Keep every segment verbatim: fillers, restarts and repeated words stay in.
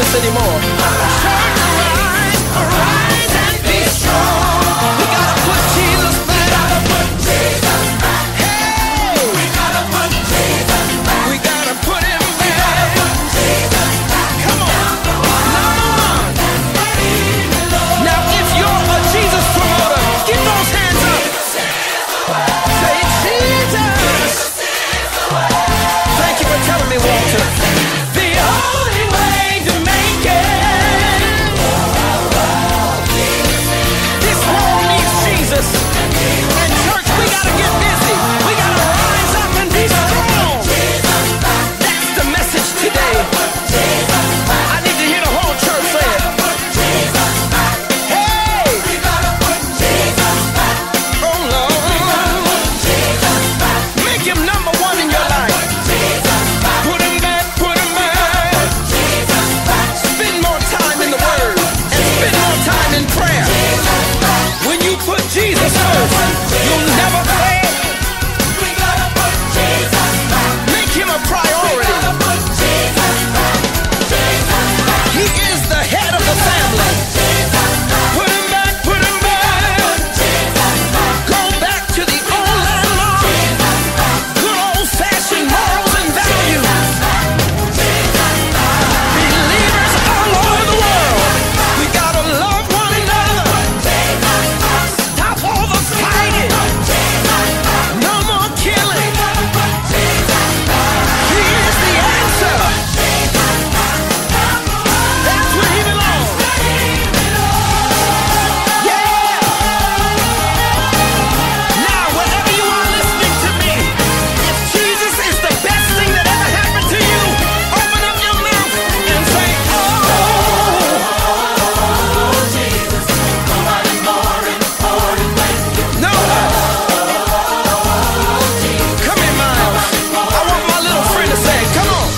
us anymore. Church, arise, arise and be strong. We gotta put Jesus back. We gotta put Jesus back. Hey, we gotta put Jesus back. We gotta put him back. We gotta put Jesus back. Come on, number one. Now, if you're a Jesus promoter, get those hands up. Say Jesus. Thank you for telling me, Walter. The only way to make it. This world needs Jesus. And church, we gotta get busy. We gotta rise up and be strong. That's the message today. I need to hear the whole church say it. Hey! Oh Lord. Make him number one in your life. Put him back, put him back. Spend more time in the Word and spend more time in prayer. When you put Jesus first, you'll never fail. Make him a priority. He is the head of the family. Put him back, put him back. Go back to the old landmark. Good old-fashioned morals and values. Believers all over the world, we gotta love one another. Stop all the fighting. No more killing. He is the answer. That's where he belongs. Yeah. Now, wherever you are listening to me, if Jesus is the best thing that ever happened to you, open up your mouth and say, oh, Jesus. Nobody more important than you. No. Come here, Miles. I want my little friend to say it. Come on.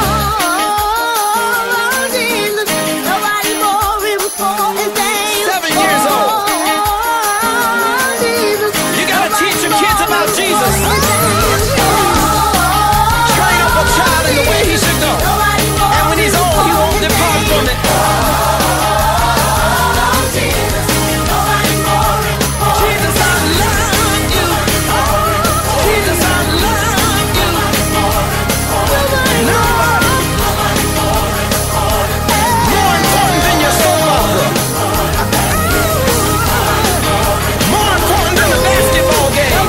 Seven years old. You gotta teach your kids about Jesus. Train up a child in the way he should go. And when he's old, he won't depart from it. Jesus, I love you. Jesus, I love you. Nobody more important than your soap opera. More important than the basketball game.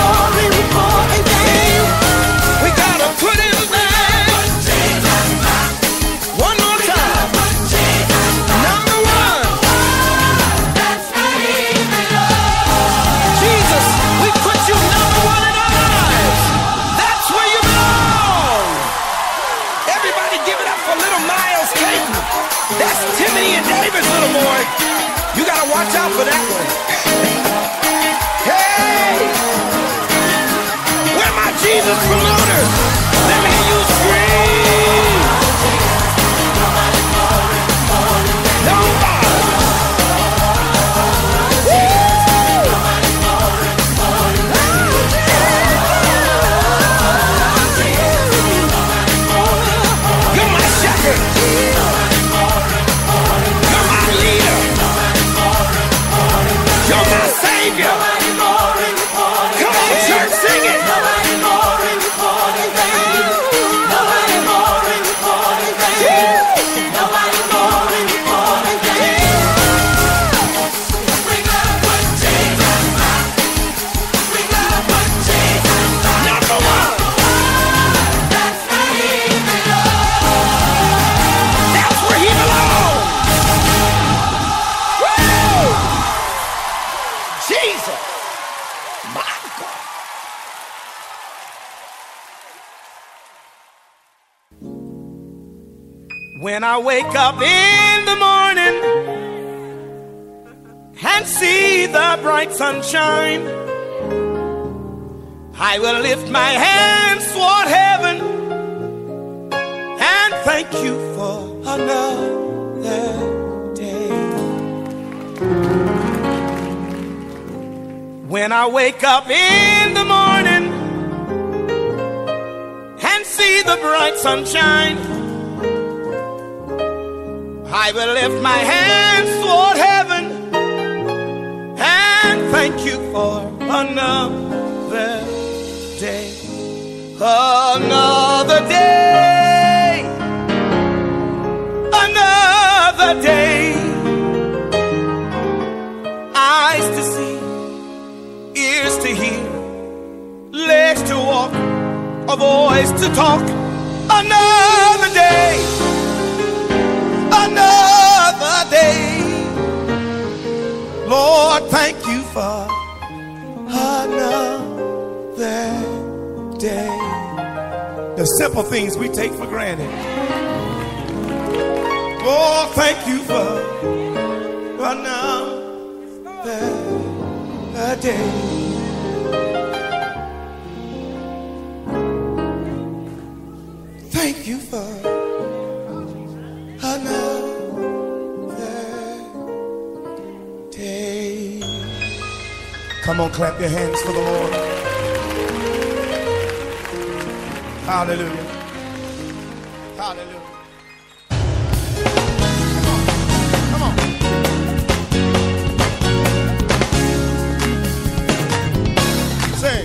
We gotta put him back. One more time. Number one. Jesus, we put you number one in our lives. That's where you belong. Everybody give it up for little Miles Caton. That's Timothy and David's little boy. You gotta watch out for that one. Hey! Where my Jesus promoters? Let me hear you scream. Nobody. You're my shepherd. You're my leader. You're my savior. Come on, church, sing it. Number one. That's where he belongs. Woo! Jesus. My God. When I wake up in the morning and see the bright sunshine, I will lift my hands toward heaven and thank you for another day. When I wake up in the morning and see the bright sunshine, I will lift my hands toward heaven and thank you for another day. Another day. Another day. Eyes to see, ears to hear, legs to walk, a voice to talk. Another day. Another day. Lord, thank you for another day. The simple things we take for granted. Lord, thank you for another day. Thank you for another day. Come on, clap your hands for the Lord. Hallelujah. Hallelujah. Come on. Come on. Say.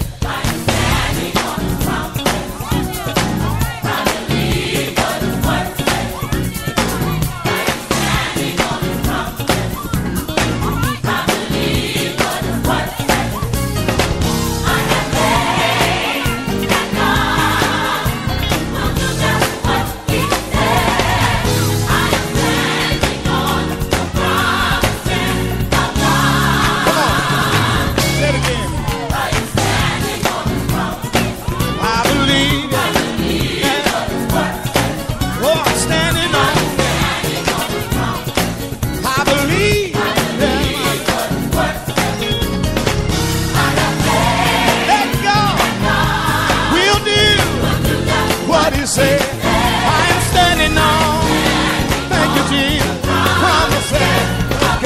Say, I am standing on, thank you, Jesus, promises of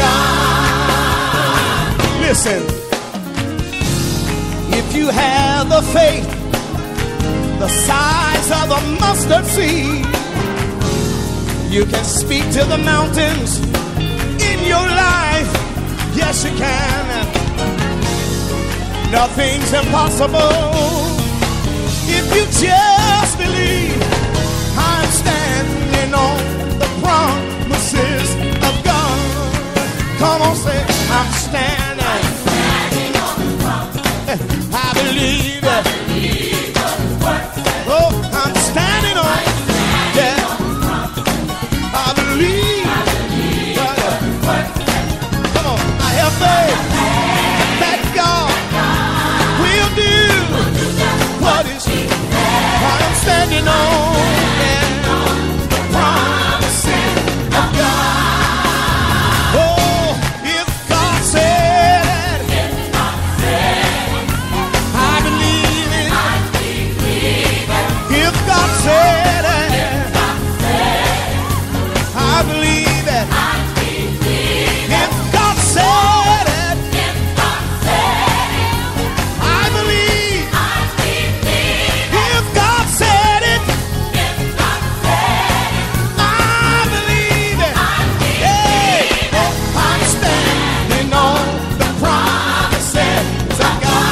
God. Listen, if you have the faith the size of a mustard seed, you can speak to the mountains in your life. Yes, you can. Nothing's impossible if you just believe. I'm standing on the promises of God. Come on, say, I'm standing. I'm standing on the promises. I believe it. I believe the word. Oh, I'm standing on. I'm standing yeah. on the promises. I believe. I believe the word. Come on, I have faith that God will do what is I'm standing on, yeah, the promises of God. Oh, if God said it, if God said it, I believe it. I believe it. If God said it, if God said it, I believe it. I believe it. If God said it, if God said it, I believe. I believe. If God said it, if God said it, I believe it. I believe hey, it. I'm standing on the promises of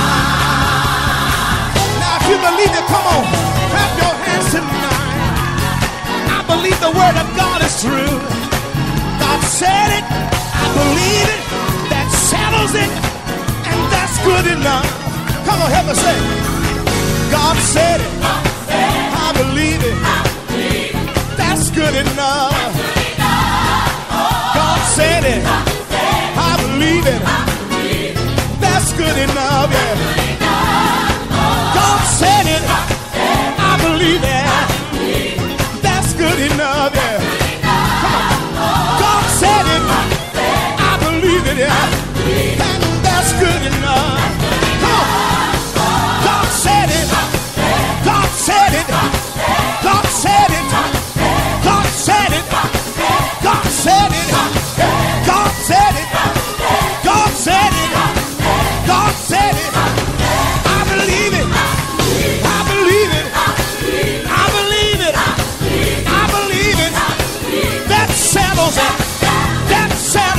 God. Now, if you believe it, come on, clap your hands tonight. I believe the word of God is true. God said it, I believe it. That settles it, and that's good enough. Come on, help us say, God said it. God said it. I believe it. I believe it. That's good enough. That's good enough. Oh, God said it. God said it. I believe it. I believe it. That's good enough. Yeah. That's good enough. Oh, God said it. God said it. I believe it. I believe it. That's good enough. Yeah. That's good enough. Come on. Oh, God said it. God said it. I believe it. Yeah. I believe it. And that's good enough. That's good enough. Come on. God said it. God said it. God said it. God said it. God said it.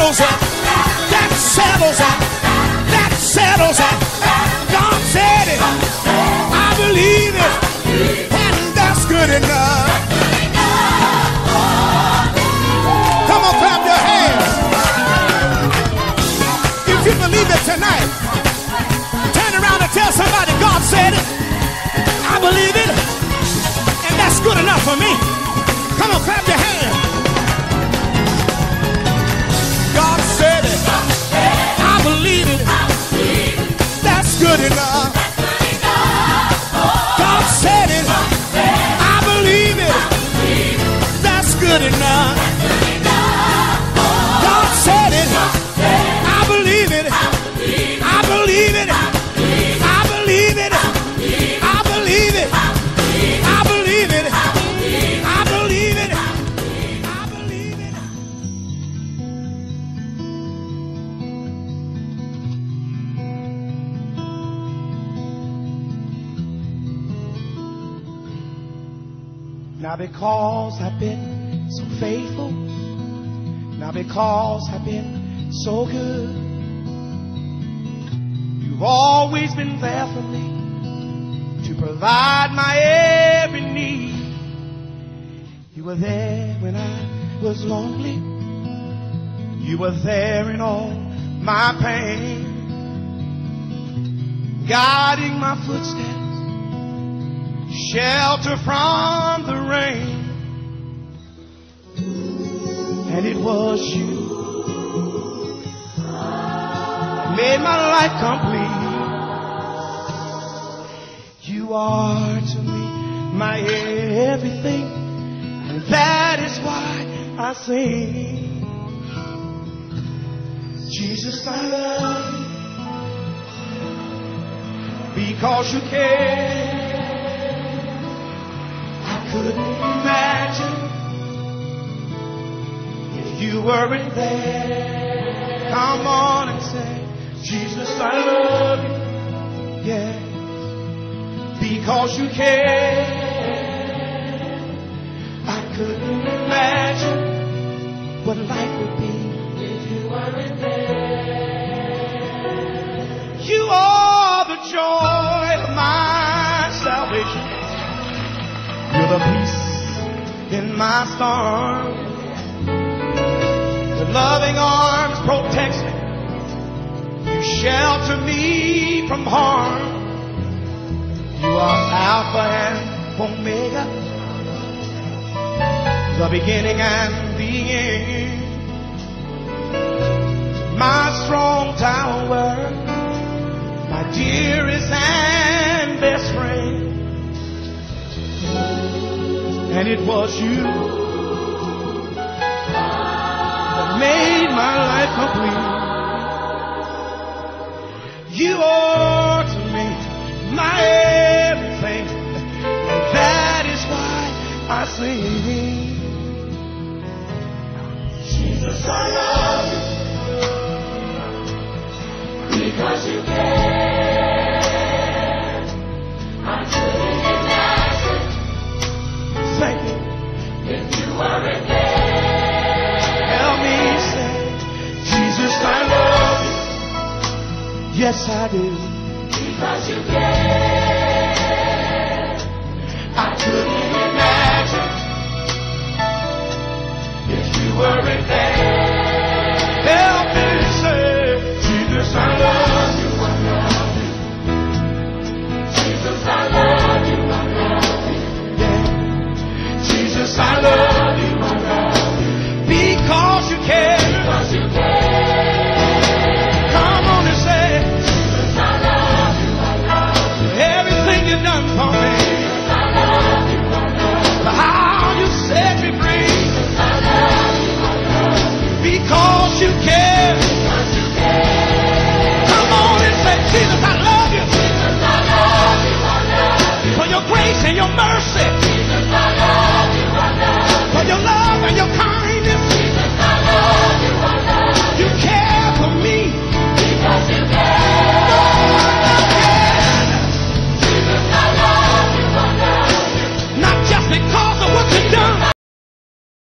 settles it. That settles it. That settles it. God said it. I believe it. And that's good enough. Come on, clap your hands. If you believe it tonight, turn around and tell somebody God said it. I believe it. And that's good enough for me. Come on, clap your hands. God said it. I believe it. That's good enough. God said it. I believe it. That's good enough. God said it. I believe it. I believe it. I believe it. I believe it. I believe it. I believe it. I believe it. Now because I've been so faithful, now because I've been so good, you've always been there for me to provide my every need. You were there when I was lonely. You were there in all my pain, guiding my footsteps, shelter from the rain. And it was you that made my life complete. You are to me my everything, and that is why I sing. Jesus, I love you because you care. I couldn't imagine if you weren't there. Come on and say, Jesus, I love you. Yeah, because you care. I couldn't imagine what life would be if you weren't there. You are the joy of my salvation. You're the peace in my storm. Your loving arms protect me. You shelter me from harm. You are Alpha and Omega, the beginning and the end. My strong tower, my dearest and best friend. And it was you that made my life complete. You are to me my everything, and that is why I sing. Jesus, I love you because you care. I couldn't imagine if you weren't there. Help me say, Jesus, I love you. Yes, I do. Because you care.